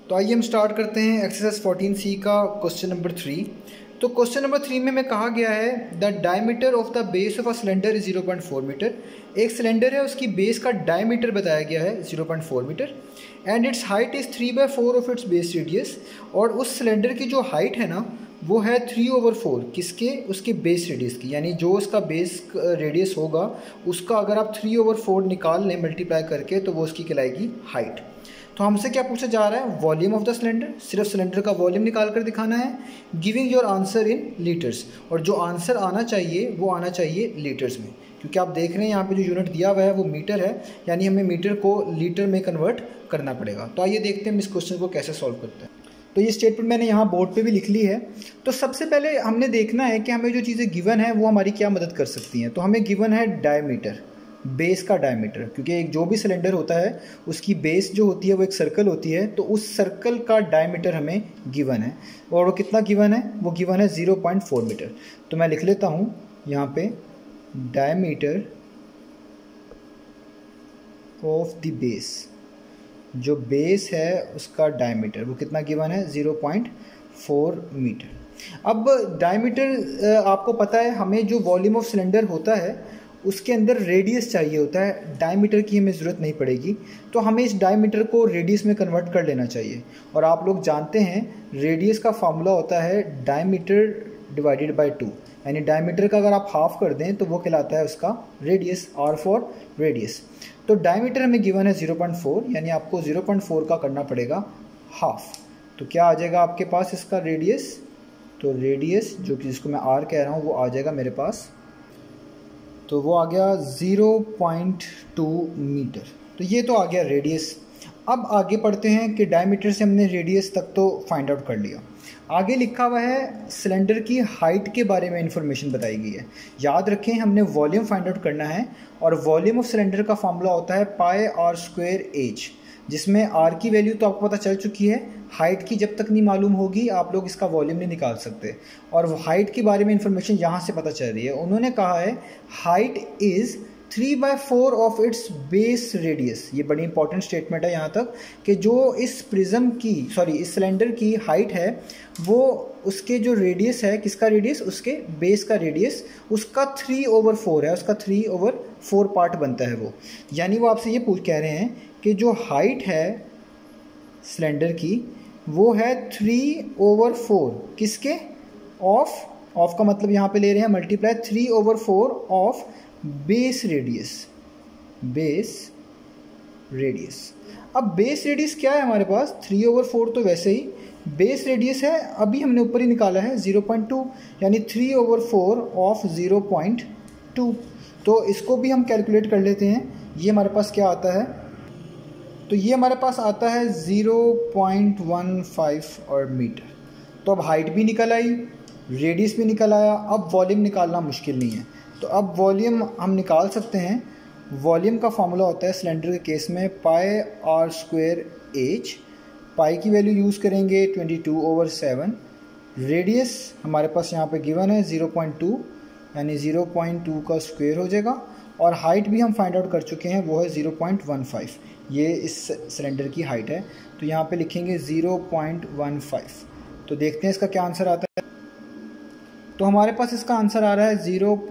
तो आइए हम स्टार्ट करते हैं एक्सरसाइज 14C का क्वेश्चन नंबर 3। तो क्वेश्चन नंबर 3 में कहा गया है the diameter of the base of a cylinder is 0.4 metre. एक सिलेंडर है, उसकी बेस का डायमीटर बताया गया है 0.4 metre and its height is 3/4 of its base radius. और उस सिलेंडर की जो हाइट है ना वो है 3/4 किसके, उसके बेस रेडियस की, यानी जो उसका बेस रेडियस होगा उसका अगर आप 3/4 निकाल लें मल्टीप्लाई करके तो वो उसकी कहलाएगी हाइट। तो हमसे क्या पूछा जा रहा है, वॉल्यूम ऑफ द सिलेंडर, सिर्फ सिलेंडर का वॉल्यूम निकाल कर दिखाना है। Giving your answer in litres, और जो आंसर आना चाहिए वो आना चाहिए लीटर्स में, क्योंकि आप देख रहे हैं यहाँ पे जो यूनिट दिया हुआ है वो मीटर है, यानी हमें मीटर को लीटर में कन्वर्ट करना पड़ेगा। तो आइए देखते हैं हम इस क्वेश्चन को कैसे सॉल्व करते हैं। तो ये स्टेटमेंट मैंने यहाँ बोर्ड पे भी लिख ली है। तो सबसे पहले हमने देखना है कि हमें जो चीज़ें गिवन है वो हमारी क्या मदद कर सकती हैं। तो हमें गिवन है डायमीटर, बेस का डायमीटर, क्योंकि एक जो भी सिलेंडर होता है उसकी बेस जो होती है वो एक सर्कल होती है, तो उस सर्कल का डायमीटर हमें गिवन है। और वो कितना गिवन है, वो गिवन है 0.4 मीटर। तो मैं लिख लेता हूँ यहाँ पे डायमीटर ऑफ द बेस, जो बेस है उसका डायमीटर वो कितना गिवन है 0.4 मीटर। अब डायमीटर आपको पता है, हमें जो वॉल्यूम ऑफ सिलेंडर होता है उसके अंदर रेडियस चाहिए होता है, डायमीटर की हमें ज़रूरत नहीं पड़ेगी। तो हमें इस डायमीटर को रेडियस में कन्वर्ट कर लेना चाहिए। और आप लोग जानते हैं रेडियस का फार्मूला होता है डायमीटर डिवाइडेड बाय 2, यानी डायमीटर का अगर आप हाफ कर दें तो वो कहलाता है उसका रेडियस, R फॉर रेडियस। तो डायमीटर हमें गिवन है 0.4, यानी आपको 0.4 का करना पड़ेगा हाफ। तो क्या आ जाएगा आपके पास इसका रेडियस, तो रेडियस जो कि जिसको मैं R कह रहा हूँ वो आ जाएगा मेरे पास, तो वो आ गया 0.2 मीटर। तो ये तो आ गया रेडियस। अब आगे पढ़ते हैं कि डायमीटर से हमने रेडियस तक तो फाइंड आउट कर लिया। आगे लिखा हुआ है सिलेंडर की हाइट के बारे में इंफॉर्मेशन बताई गई है। याद रखें हमने वॉल्यूम फाइंड आउट करना है, और वॉल्यूम ऑफ सिलेंडर का फॉर्मूला होता है πr²h, जिसमें r की वैल्यू तो आपको पता चल चुकी है। हाइट की जब तक नहीं मालूम होगी आप लोग इसका वॉल्यूम नहीं निकाल सकते। और हाइट के बारे में इंफॉर्मेशन यहाँ से पता चल रही है। उन्होंने कहा है height is 3/4 of its base radius. ये बड़ी इंपॉर्टेंट स्टेटमेंट है यहाँ तक, कि जो इस प्रिज्म की इस सिलेंडर की हाइट है वो उसके जो रेडियस है, किसका रेडियस, उसके बेस का रेडियस, उसका 3/4 है, उसका 3/4 पार्ट बनता है वो। यानी वो आपसे ये कह रहे हैं कि जो हाइट है सिलेंडर की वो है 3/4 किसके, ऑफ का मतलब यहाँ पे ले रहे हैं मल्टीप्लाई 3/4 ऑफ बेस रेडियस। अब बेस रेडियस क्या है हमारे पास, 3/4 तो वैसे ही बेस रेडियस है, अभी हमने ऊपर ही निकाला है 0.2, यानी 3/4 ऑफ 0.2। तो इसको भी हम कैलकुलेट कर लेते हैं। ये हमारे पास क्या आता है, तो ये हमारे पास आता है 0.15 और मीटर। तो अब हाइट भी निकल आई, रेडियस भी निकल आया। अब वॉल्यूम निकालना मुश्किल नहीं है, तो अब वॉल्यूम हम निकाल सकते हैं। वॉल्यूम का फॉर्मूला होता है सिलेंडर के केस में πr²h। पाई की वैल्यू यूज़ करेंगे 22/7। रेडियस हमारे पास यहाँ पे गिवन है 0.2, यानी 0.2 का स्क्वायर हो जाएगा। और हाइट भी हम फाइंड आउट कर चुके हैं, वो है 0.15। ये इस सिलेंडर की हाइट है, तो यहाँ पे लिखेंगे 0.15। तो देखते हैं इसका क्या आंसर आता है। तो हमारे पास इसका आंसर आ रहा है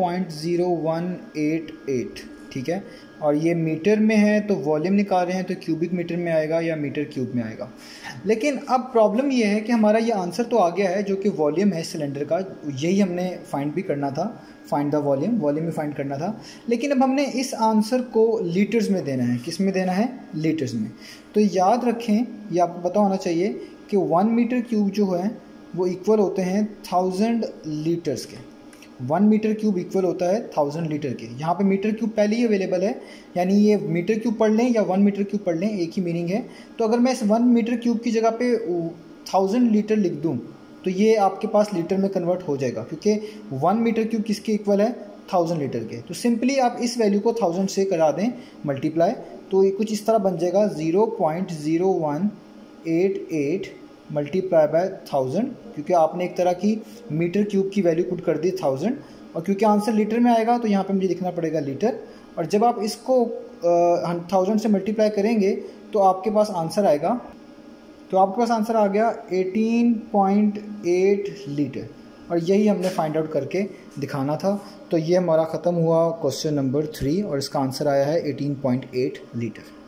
0.0188, ठीक है। और ये मीटर में है, तो वॉल्यूम निकाल रहे हैं तो क्यूबिक मीटर में आएगा या मीटर क्यूब में आएगा। लेकिन अब प्रॉब्लम ये है कि हमारा ये आंसर तो आ गया है जो कि वॉल्यूम है सिलेंडर का, यही हमने फाइंड भी करना था, फाइंड द वॉल्यूम भी फाइंड करना था। लेकिन अब हमने इस आंसर को लीटर्स में देना है। किस में देना है, लीटर्स में। तो याद रखें, ये आपको पता होना चाहिए कि 1 मीटर क्यूब जो है वो इक्वल होते हैं 1000 लीटर्स के। 1 मीटर क्यूब इक्वल होता है 1000 लीटर के। यहाँ पे मीटर क्यूब पहले ही अवेलेबल है, यानी ये मीटर क्यूब पढ़ लें या 1 मीटर क्यूब पढ़ लें, एक ही मीनिंग है। तो अगर मैं इस 1 मीटर क्यूब की जगह पे 1000 लीटर लिख दूँ तो ये आपके पास लीटर में कन्वर्ट हो जाएगा, क्योंकि 1 मीटर क्यूब किसके इक्वल है, 1000 लीटर के। तो सिंपली आप इस वैल्यू को 1000 से करा दें मल्टीप्लाई, तो ये कुछ इस तरह बन जाएगा 0.0188 मल्टीप्लाई बाय 1000, क्योंकि आपने एक तरह की मीटर क्यूब की वैल्यू पुट कर दी 1000, और क्योंकि आंसर लीटर में आएगा तो यहाँ पे मुझे लिखना पड़ेगा लीटर। और जब आप इसको 1000 से मल्टीप्लाई करेंगे तो आपके पास आंसर आएगा तो आपके पास आंसर आ गया 18.8 लीटर, और यही हमने फाइंड आउट करके दिखाना था। तो ये हमारा ख़त्म हुआ क्वेश्चन नंबर 3 और इसका आंसर आया है 18.8 लीटर।